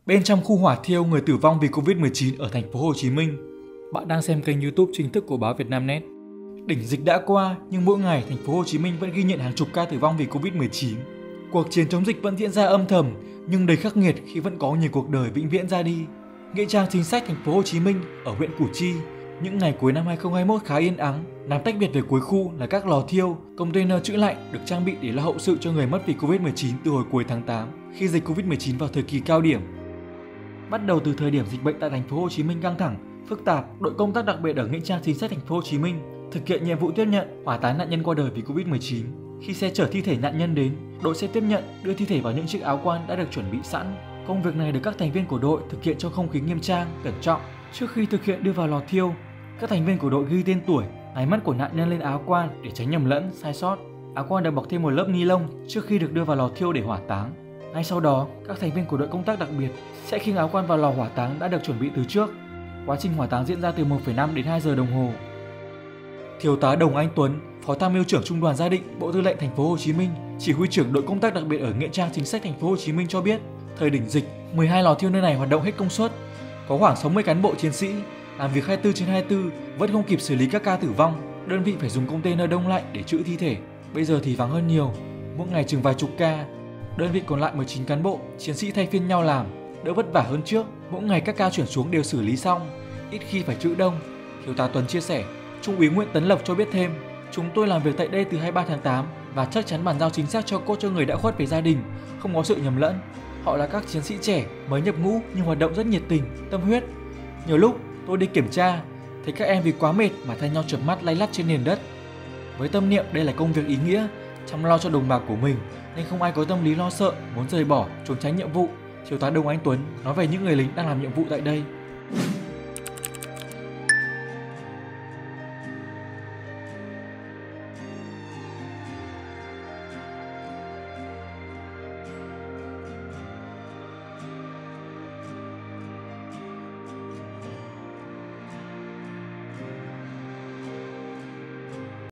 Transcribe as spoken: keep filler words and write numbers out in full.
Bên trong khu hỏa thiêu người tử vong vì Covid mười chín ở thành phố Hồ Chí Minh. Bạn đang xem kênh YouTube chính thức của báo Vietnamnet. Đỉnh dịch đã qua nhưng mỗi ngày thành phố Hồ Chí Minh vẫn ghi nhận hàng chục ca tử vong vì Covid mười chín. Cuộc chiến chống dịch vẫn diễn ra âm thầm nhưng đầy khắc nghiệt khi vẫn có nhiều cuộc đời vĩnh viễn ra đi. Nghĩa trang chính sách thành phố Hồ Chí Minh ở huyện Củ Chi, những ngày cuối năm hai không hai mốt khá yên ắng. Làm tách biệt về cuối khu là các lò thiêu, container trữ lạnh được trang bị để lo hậu sự cho người mất vì Covid mười chín từ hồi cuối tháng tám, khi dịch Covid mười chín vào thời kỳ cao điểm. Bắt đầu từ thời điểm dịch bệnh tại thành phố Hồ Chí Minh căng thẳng, phức tạp, đội công tác đặc biệt ở nghĩa trang chính sách thành phố Hồ Chí Minh thực hiện nhiệm vụ tiếp nhận, hỏa táng nạn nhân qua đời vì Covid mười chín. Khi xe chở thi thể nạn nhân đến, đội sẽ tiếp nhận, đưa thi thể vào những chiếc áo quan đã được chuẩn bị sẵn. Công việc này được các thành viên của đội thực hiện trong không khí nghiêm trang, cẩn trọng. Trước khi thực hiện đưa vào lò thiêu, các thành viên của đội ghi tên tuổi, ngày mất của nạn nhân lên áo quan để tránh nhầm lẫn, sai sót. Áo quan được bọc thêm một lớp ni lông trước khi được đưa vào lò thiêu để hỏa táng. Ngay sau đó, các thành viên của đội công tác đặc biệt sẽ khiêng áo quan vào lò hỏa táng đã được chuẩn bị từ trước. Quá trình hỏa táng diễn ra từ một phẩy năm đến hai giờ đồng hồ. Thiếu tá Đồng Anh Tuấn, Phó Tham mưu trưởng Trung đoàn Gia Định, Bộ Tư lệnh thành phố Hồ Chí Minh, chỉ huy trưởng đội công tác đặc biệt ở nghĩa trang chính sách thành phố Hồ Chí Minh cho biết, thời đỉnh dịch, mười hai lò thiêu nơi này hoạt động hết công suất, có khoảng sáu mươi cán bộ chiến sĩ làm việc hai mươi tư trên hai mươi tư, vẫn không kịp xử lý các ca tử vong. Đơn vị phải dùng container đông lạnh để trữ thi thể. Bây giờ thì vắng hơn nhiều, mỗi ngày chừng vài chục ca. Đơn vị còn lại mười chín cán bộ, chiến sĩ thay phiên nhau làm, đỡ vất vả hơn trước. Mỗi ngày các ca chuyển xuống đều xử lý xong, ít khi phải trữ đông. Thiếu tá Tuấn chia sẻ. Trung úy Nguyễn Tấn Lộc cho biết thêm, chúng tôi làm việc tại đây từ hai mươi ba tháng tám và chắc chắn bàn giao chính xác cho cốt cho người đã khuất về gia đình, không có sự nhầm lẫn. Họ là các chiến sĩ trẻ mới nhập ngũ nhưng hoạt động rất nhiệt tình, tâm huyết. Nhiều lúc tôi đi kiểm tra, thấy các em vì quá mệt mà thay nhau chợp mắt lay lắt trên nền đất. Với tâm niệm đây là công việc ý nghĩa, chăm lo cho đồng bào của mình nên không ai có tâm lý lo sợ, muốn rời bỏ, trốn tránh nhiệm vụ. Thiếu tá Đồng Anh Tuấn nói về những người lính đang làm nhiệm vụ tại đây.